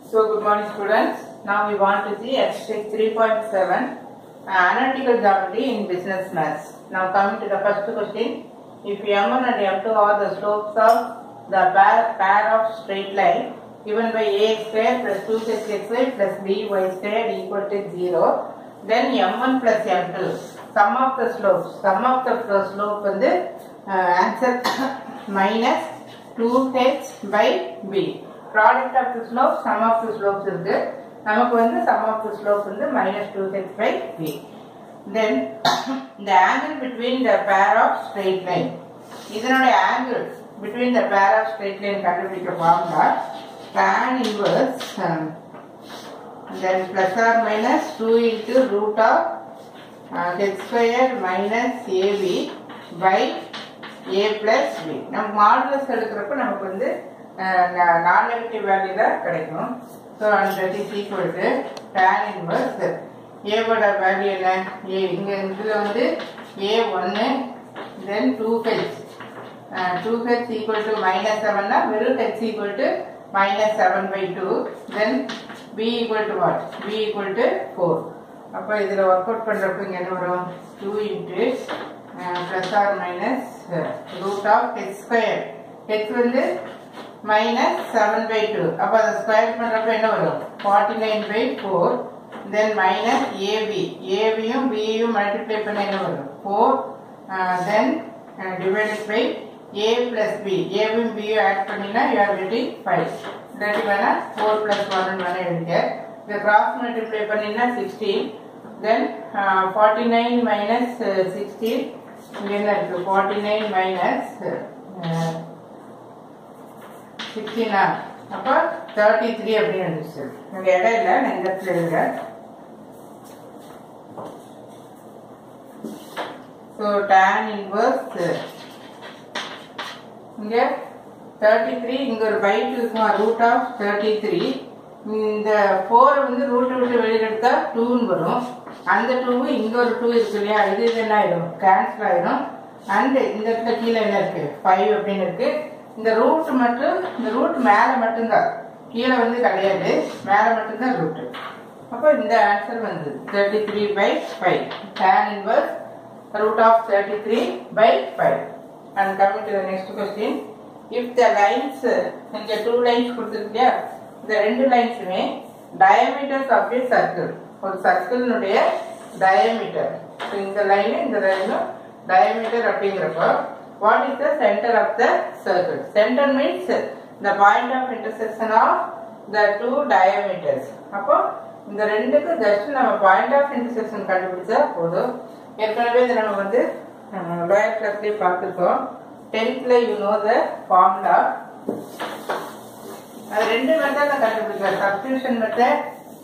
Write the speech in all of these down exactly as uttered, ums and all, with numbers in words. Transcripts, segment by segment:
So good morning students. Now we want to see exercise three point seven uh, analytical geometry in business maths. Now coming to the first question. If m one and m two are the slopes of the pair, pair of straight line given by ax square plus two x xy plus by square equal to zero, then m one plus m two sum of the slopes sum of the slope வந்து uh, answer minus two h by b. Product of the slope, sum of the slopes இருக்கு. நமக்கு வந்து sum of the slope வந்து minus two h by b. Then the angle between the pair of straight line. இதனுடைய angle between the pair of straight line கண்டுபிடிக்க formula tan inverse um, then plus or minus two into root of uh, h square minus ab by a plus b. நம்ம modulus எடுக்கிறப்ப நமக்கு வந்து நான் negative value தான் கிடைக்கும். So and that is equal to tan inverse ஏவோட வேல்யூ என்ன ஏ இங்கே இதில் வந்து ஏ ஒன்று then two h two h equal to minus செவன்னா வெறும் h equal to minus seven by two then b equal to what b equal to four. அப்போ இதில் ஒர்க் அவுட் பண்ணுறப்ப இங்கே என்ன வரும் two into plus or minus root of h square h வந்து minus seven by two. அப்போ அதை square பண்ணுறப்ப என்ன வரும் forty-nine by four. then minus ab abயும் bயும் மல்டிப்ளை பண்ண என்ன வரும் four. uh, then uh, divided by a plus b abயும் bயும் ஆட் பண்ணினா you are getting five. இல்லாட்டி வேணா four plus one வேணா எழுதிக்க. இந்த கிராஸ் மல்டிப்ளை பண்ணினா sixteen. then uh, forty-nine minus uh, sixteen இங்கே என்ன இருக்கு forty-nine minus uh, சிக்ஸ்டீனா அப்போ தேர்ட்டி த்ரீ அப்படின்னு இருந்துச்சு. இங்கே இடம் இல்லை, நான் இந்த இடத்துல எழுதுறேன். ஸோ tan இன்வர்ஸ் இங்கே தேர்ட்டி த்ரீ இங்கே ஒரு பை டூ இருக்குமா ரூட் ஆஃப் தேர்ட்டி த்ரீ. இந்த ஃபோரை வந்து ரூட்டை விட்டு வெளியில் எடுத்தால் டூன்னு வரும். அந்த டூவும் இங்கே ஒரு டூ இருக்கு இல்லையா, இது இது என்ன ஆயிடும் கேன்சல் ஆயிடும். அண்ட் இந்த இடத்துல கீழே என்ன இருக்கு ஃபைவ் அப்படின்னு இருக்கு. இந்த ரூட் மட்டும் இந்த ரூட் மேலே மட்டும்தான், கீழே வந்து கிடையாது, மேலே மட்டும்தான் ரூட். அப்போ இந்த ஆன்சர் வந்து thirty three by five tan inverse root of thirty three by five. And coming to the next question. If the lines இங்கே டூ லைன்ஸ் கொடுத்துருக்கியா, இந்த ரெண்டு லைன்ஸுமே டயமீட்டர்ஸ் ஆஃப் ஏ சர்க்கிள், ஒரு சர்க்கிளினுடைய டயமீட்டர். இந்த லைனு இந்த லைனும் டயமீட்டர் அப்படிங்கிறப்போ what is the center of the circle? Center means the point of intersection of the two diameters. அப்போ இந்த ரெண்டுக்கு ஜஸ்ட் நம்ம பாயிண்ட் ஆஃப் இன்டர்செக்ஷன் கண்டுபிடிச்சா போதும். ஏற்கனவே இதை நம்ம வந்து லோயர் கிளாஸ்லேயே பார்த்துருக்கோம். டென்த்தில் யூ நோ த ஃபார்முலா. அது ரெண்டு மெத்தடில் கண்டுபிடிக்கலாம், சப்ஸ்டியூஷன் மெத்தட்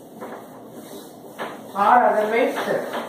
ஆர் அதர்வைஸ்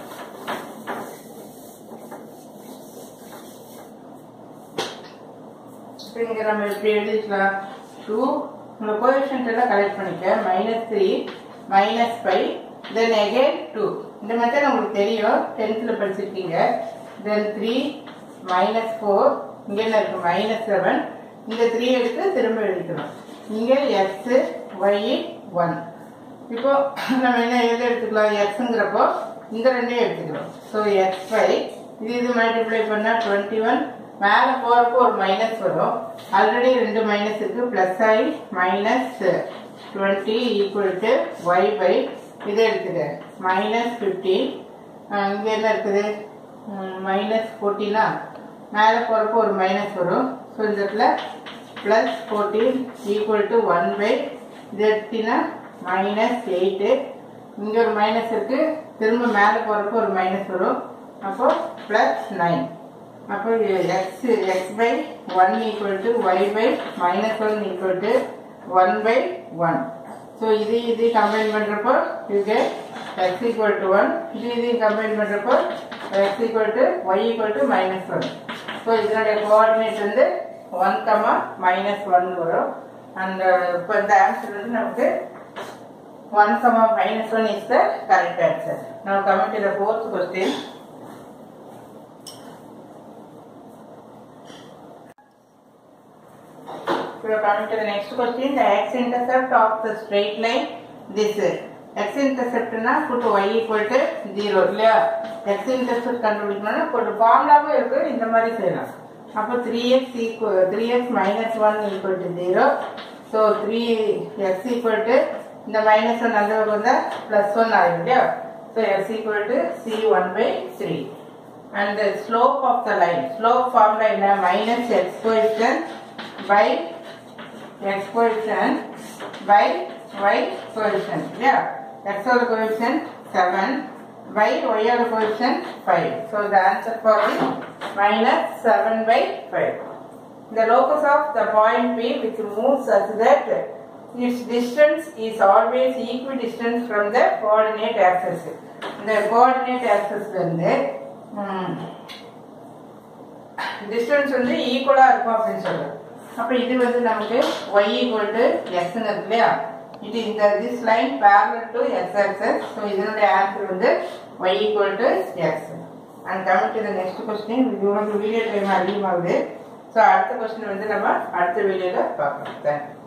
இங்கே நம்ம எப்படி எழுதிக்கலாம் டூ உங்கள் கோஎஃபிஷியன்ட் எல்லாம் கலெக்ட் பண்ணிக்க minus three minus five then again two. இந்த மெத்தட் உங்களுக்கு தெரியும், டென்த்தில் படிச்சிருக்கீங்க. தென் த்ரீ மைனஸ் ஃபோர் இங்கே என்ன இருக்கு மைனஸ் செவன். இந்த த்ரீ எடுத்து திரும்ப எழுதிக்கணும். இங்கே எக்ஸு ஒய் ஒன். இப்போ நம்ம என்ன எது எடுத்துக்கலாம் எக்ஸுங்கிறப்போ இந்த ரெண்டையும் எடுத்துக்கிறோம். ஸோ எக்ஸ் ஃபைவ் இது இது மல்டிப்ளை பண்ணால் டுவெண்ட்டி ஒன். மேலே போகிறப்போ ஒரு மைனஸ் வரும், ஆல்ரெடி ரெண்டு மைனஸ் இருக்கு, பிளஸ் ஆகி minus twenty equal to y by இதை எடுத்துக்க மைனஸ் ஃபிஃப்டீன். இங்கே என்ன இருக்குது மைனஸ் ஃபோர்டீனா, மேலே போகிறப்போ ஒரு மைனஸ் வரும். ஸோ இந்த இடத்துல plus fourteen equal to one by இது எடுத்தீங்கன்னா மைனஸ் எயிட்டு. இங்கே ஒரு மைனஸ் இருக்கு, திரும்ப மேலே போகிறப்போ ஒரு மைனஸ் வரும், அப்போ ப்ளஸ் நைன். அப்போ x x by one equal to y by minus one equal to one by one. So இது இது கம்பைன் பண்ணுறப்போ இது எக்ஸ் ஈக்குவல் டு ஒன், இது இது கம்பைன் பண்ணுறப்போ x equal to y equal to minus one. So இதனுடைய coordinate வந்து one comma minus one வரும். அண்ட் இப்போ இந்த ஆன்சர் வந்து நமக்கு one comma minus one is the correct answer. Now coming to the fourth question. we are coming to the next question. The x-intercept of the straight line, this x-intercept na put y equal to zero இல்லையா? x-intercept கண்டுபிடிக்கணும்னா put ஃபார்முலாவே இருக்கு, இந்த மாதிரி செய்யலாம். அப்போ three x equal three x minus one equal to zero. So three x equal to இந்த minus one அந்த பக்கம் வந்தா plus one ஆயிடும் இல்லையா? So x equal to c one by three. And the slope of the line, slope formula என்ன? Minus x coefficient by x coefficient by y coefficient. Yeah, x oda coefficient seven by y oda coefficient five. So the answer for is minus seven by five. The locus of the point P which moves such that its distance is always equidistant from the coordinate axis. The coordinate axis வந்து distance வந்து ஈக்குவலா இருக்கும் அப்படின்னு சொல்றோம். அப்ப இது வந்து நமக்கு y equal to x ன்னு இருக்கு இல்லையா? இது இந்த this line parallel to x axis. So இதனுடைய ஆன்சர் வந்து y equal to x. And coming to the next question, இது வந்து வீடியோ டைம் அதிகமாகுது. So அடுத்த கொஸ்டின் வந்து நம்ம அடுத்த வீடியோல பார்க்கலாம். Thank you.